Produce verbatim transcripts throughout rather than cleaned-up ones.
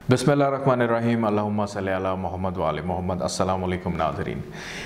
बिस्मिल्लाहिर्रहमानिर्रहीम अल्लाहुम्मा सल्ली अला मोहम्मद व आले मोहम्मद। अस्सलाम वालेकुम नाज़रीन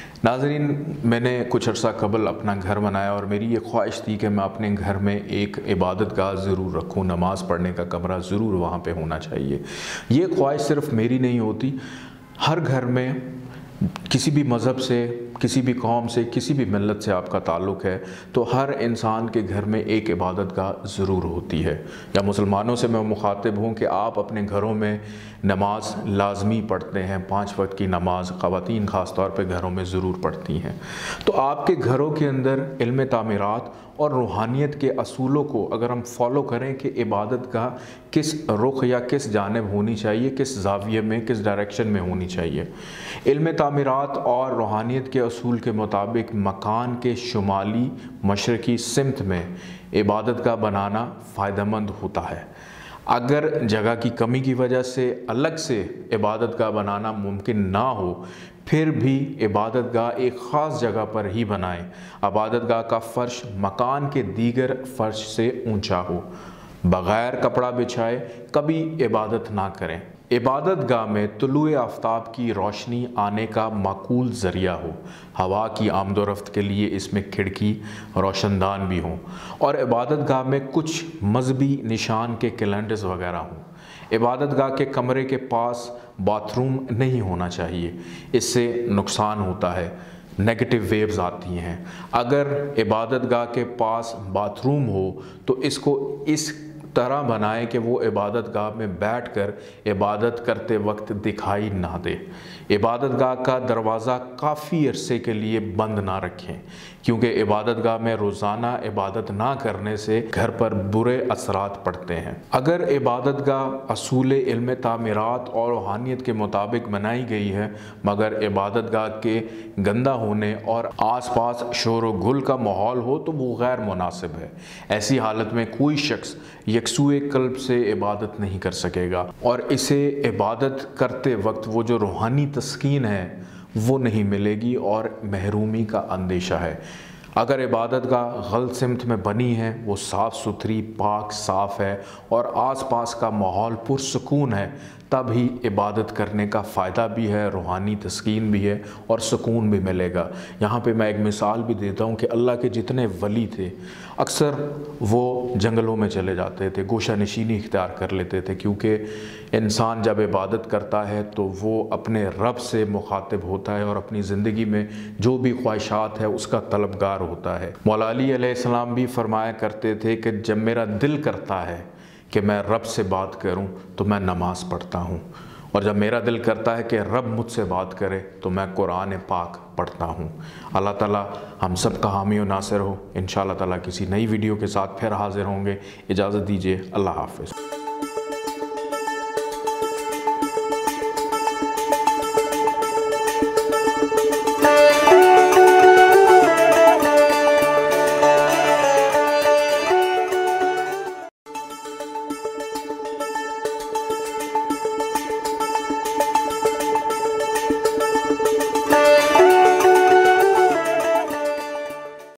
नाज़रीन मैंने कुछ अर्सा कबल अपना घर बनाया और मेरी ये ख्वाहिश थी कि मैं अपने घर में एक इबादत गाह ज़रूर रखूँ, नमाज़ पढ़ने का कमरा ज़रूर वहाँ पे होना चाहिए। ये ख्वाहिश सिर्फ मेरी नहीं होती, हर घर में किसी भी मज़हब से, किसी भी कौम से, किसी भी मिल्लत से आपका ताल्लुक़ है तो हर इंसान के घर में एक इबादत गाह ज़रूर होती है। या मुसलमानों से मैं मुखातिब हूँ कि आप अपने घरों में नमाज लाजमी पढ़ते हैं, पाँच वक्त की नमाज ख़वातीन ख़ास तौर पे घरों में ज़रूर पढ़ती हैं। तो आपके घरों के अंदर इल्म तामीरात और रूहानियत के असूलों को अगर हम फॉलो करें कि इबादत का किस रुख या किस जानिब होनी चाहिए, किस ज़ाविये में, किस डायरेक्शन में होनी चाहिए। इल्म तामीरात और रूहानियत के असूल के मुताबिक मकान के शुमाली मशरक़ी सिमत में इबादत का बनाना फ़ायदेमंद होता है। अगर जगह की कमी की वजह से अलग से इबादत गाह बनाना मुमकिन ना हो, फिर भी इबादत गाह एक ख़ास जगह पर ही बनाएं। इबादत गाह का फ़र्श मकान के दीगर फ़र्श से ऊंचा हो। बग़ैर कपड़ा बिछाए कभी इबादत ना करें। इबादत गाह में तुलुए आफ्ताब की रोशनी आने का माकूल ज़रिया हो। हवा की आमदोरफ्त के लिए इसमें खिड़की रोशनदान भी हों और इबादत गाह में कुछ मजहबी निशान के कैलेंडर्स वगैरह हों। इबादत गाह के कमरे के पास बाथरूम नहीं होना चाहिए, इससे नुकसान होता है, नेगेटिव वेव्स आती हैं। अगर इबादत गाह के पास बाथरूम हो तो इसको इस तरह बनाएं कि वो इबादत गाह में बैठकर इबादत करते वक्त दिखाई ना दे। इबादत गाह का दरवाज़ा काफ़ी अरसे के लिए बंद ना रखें, क्योंकि इबादत गाह में रोज़ाना इबादत ना करने से घर पर बुरे असरात पड़ते हैं। अगर इबादत गाह असूल इल्म तामीरात और रूहानियत के मुताबिक बनाई गई है मगर इबादत गाह के गंदा होने और आसपास शोर व गुल का माहौल हो तो वो गैर मुनासिब है। ऐसी हालत में कोई शख्स यकसूए कल्ब से इबादत नहीं कर सकेगा और इसे इबादत करते वक्त वो जो रूहानी तस्कीन है वो नहीं मिलेगी और महरूमी का अंदेशा है। अगर इबादत गाह गलत सिमत में बनी है, वो साफ़ सुथरी पाक साफ़ है और आसपास का माहौल पुरसुकून है, तब ही इबादत करने का फ़ायदा भी है, रूहानी तस्कीन भी है और सुकून भी मिलेगा। यहाँ पे मैं एक मिसाल भी देता हूँ कि अल्लाह के जितने वली थे अक्सर वो जंगलों में चले जाते थे, गोशा नशीनी इख्तियार कर लेते थे, क्योंकि इंसान जब इबादत करता है तो वो अपने रब से मुखातिब होता है और अपनी ज़िंदगी में जो भी ख्वाहिशात है उसका तलबगार होता है। मौला अली अलैहिस्सलाम भी फरमाया करते थे कि जब मेरा दिल करता है कि मैं रब से बात करूं तो मैं नमाज़ पढ़ता हूं, और जब मेरा दिल करता है कि रब मुझसे बात करे तो मैं कुरान पाक पढ़ता हूं। अल्लाह ताला हम सब का हामी व नासिर हो। इंशाअल्लाह ताला किसी नई वीडियो के साथ फिर हाज़िर होंगे। इजाज़त दीजिए, अल्लाह हाफ़िज़।